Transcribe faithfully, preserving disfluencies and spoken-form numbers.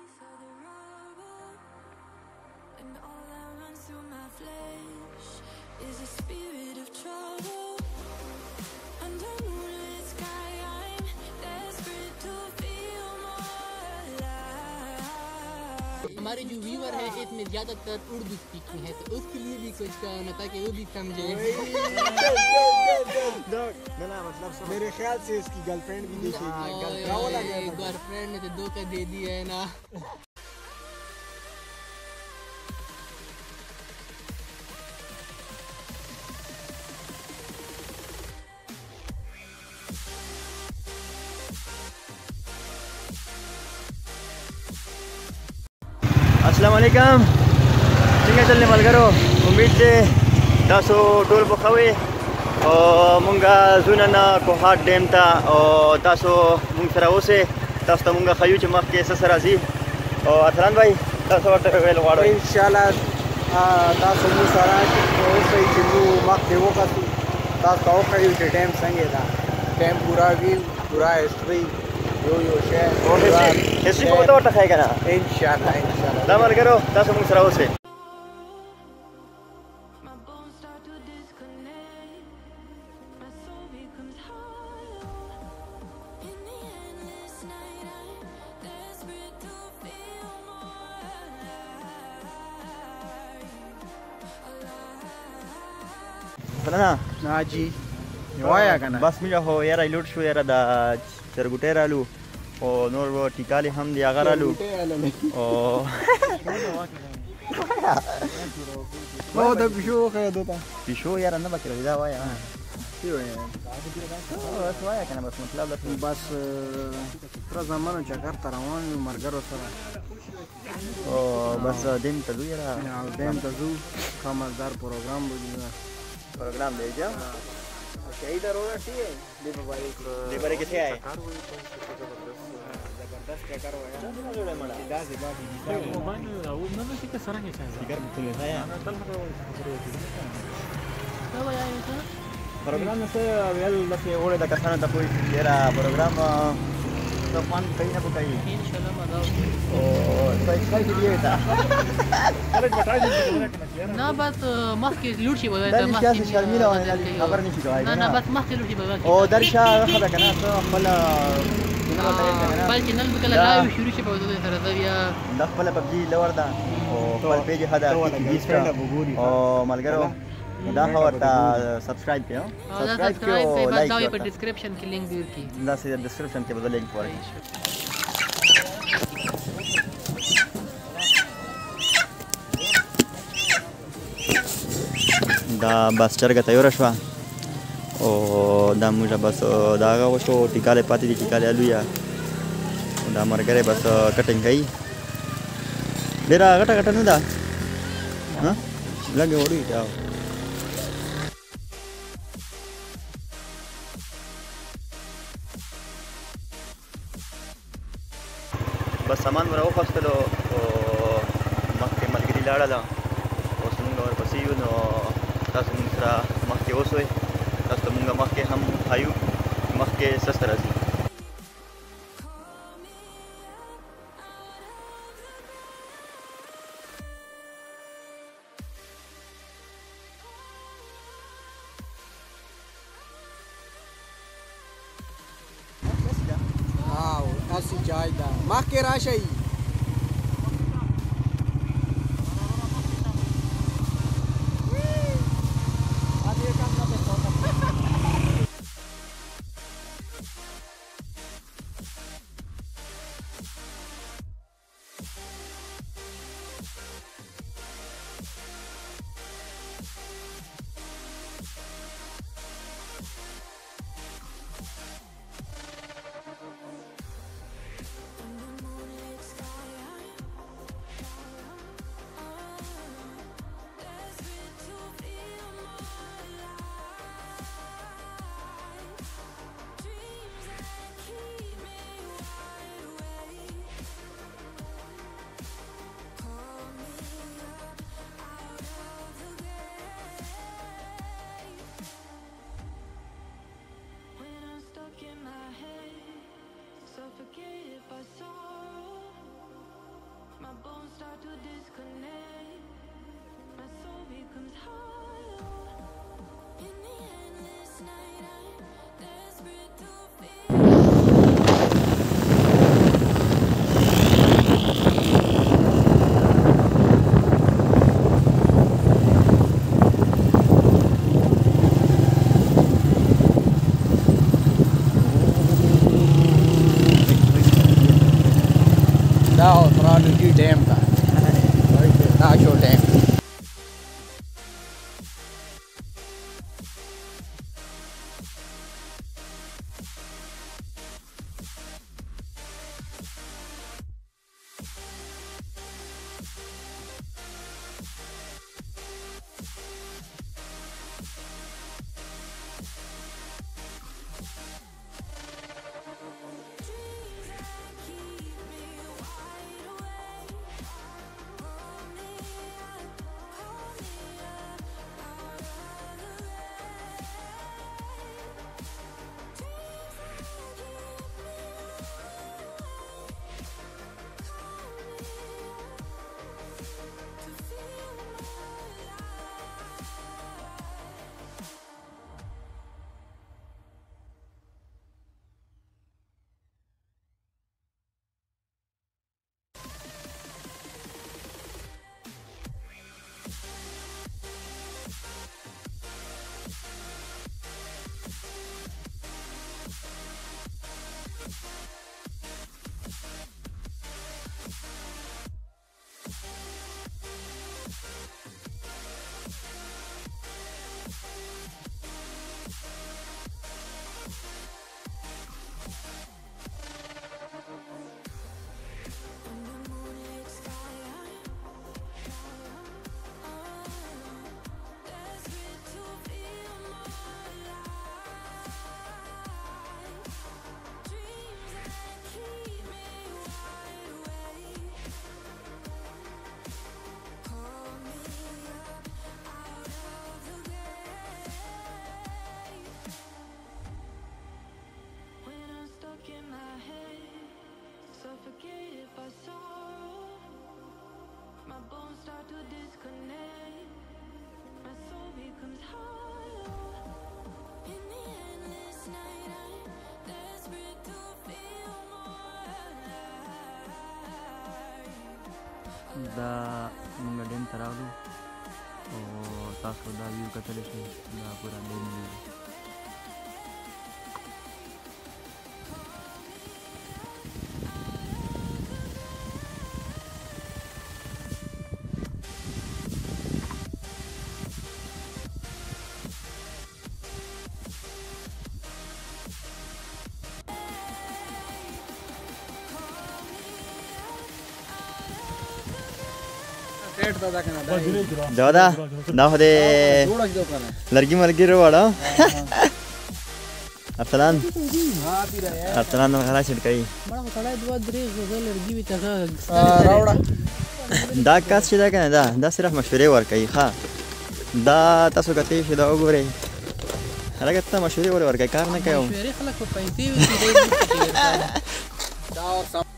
हमारे जो व्यूअर है इसमें ज्यादातर उर्दू स्पीकिंग है, तो उसके लिए भी कुछ कहना ताकि वो भी समझे। मेरे ख्याल से इसकी गर्लफ्रेंड भी देखेगी। गर्लफ्रेंड ने तो धोखा दे दिया है ना। अस्सलामुअलैकुम, څنګه چلने ملګرو؟ امید دې تاسو ټول په ښه وئ او مونږ ځو نن کوهاټ ډیم ته او تاسو مونږ سره اوسئ. تاسو ته مونږ ښیو چې مخکې څه څه راځي. او ارسلان بھائی تاسو ورته ویل غواړئ؟ انشاءالله تاسو مونږ سره اوسئ چې موږ مخکې وکتو، تاسو ته وښیو چې ډیم څنګه ده. ډیم پورا ویو، پورا هسټري، یو یو شی هسټري به ورته ښایي که نه؟ انشاءالله انشاءالله. دا ملګرو تاسو مونږ سره اوسئ. فلنا ناجي نوایا کنه بس میجا هو یاره لوټ شو یاره دا چرګوټی رالو او نور ټیکالې هم دی هغه رالو او او د پیشو خیر دوته پیشو یاره نه بکره دا وایا سی وایا بس وایا کنه بس مطلب دا بس تر زمانو چکر ته روان یو مرګرو سره او بس دیم ته ځو یاره دیم ته ځو ښه مزدار پروګرام بولیږه प्रोग्राम ले जाओ शहीद रोड टी है दीपावली दीपावली किथे आए जबरदस्त ट्रैकर हुआ है जोड़े मड़ा दास बाकी वो मान वो मैं नहीं कर सकता है स्पीकर में तुले है तो यार ये प्रोग्राम से वेल बस ये ओले दा कसाना ता कोई तेरा प्रोग्राम तो पान कहीं ना कहीं इंशाल्लाह मजा ओ सही सही लिए था अरे बता दीजिए ना बात مخکې لوټ شي وای دا مخکې شرمیله وای خبر نشي کوي نه نه بس مخکې لوټ شي وای او درشا خبره کنه ته خپل بل چینل به کله لایو شروع شي په دې سره دا بیا د خپل پبجي لور دا او خپل پیج هدا کیږي او ملګرو دا ورته سبسکرایب کړئ سبسکرایب کړئ او لایک کړئ په ډسکرپشن کې لینک دی ورکی دا سي ډسکرپشن کې بدل لینک ورکړئ. دا بس چرګه تیاره شوه او دا موږ بس دا هغه وشو ټیکالی پاتې دي ټیکالی الویه دا ملګری بس کټینګ کوي ډېره غټه غټه نه ده لږې وړوي دا بس سامان مې راوخوستلو او مخکې ملګري لاړله اوس مونږ ورپسې یو نو تاسو مونږ سره مخکې اوسئ تاسو ته مونږ مخکې هم ښایو مخکې څه څه راځي. واو اسی جای ده مخکې راشئ دا اوسرالو ډیم ته دا شو ډیم دا موږ ډیم ته راغلو او تاسو دا ویو کتلی شئ دا پوره ډیم ویو دا دا دا خو د لرګي ملګري وړه ارسلان ارسلان نو خلاص کوي مړه سړی دوه درې غوږه لرګي وي ته راوړه دا کاس چې دا کنه دا دا صرف مشورې ورکوي ښه دا تاسو کتلی شئ دا وګورئ هلکه ته مشورې ولې ورکوي کار نه کوي مشورې خلک په پیسې وي دا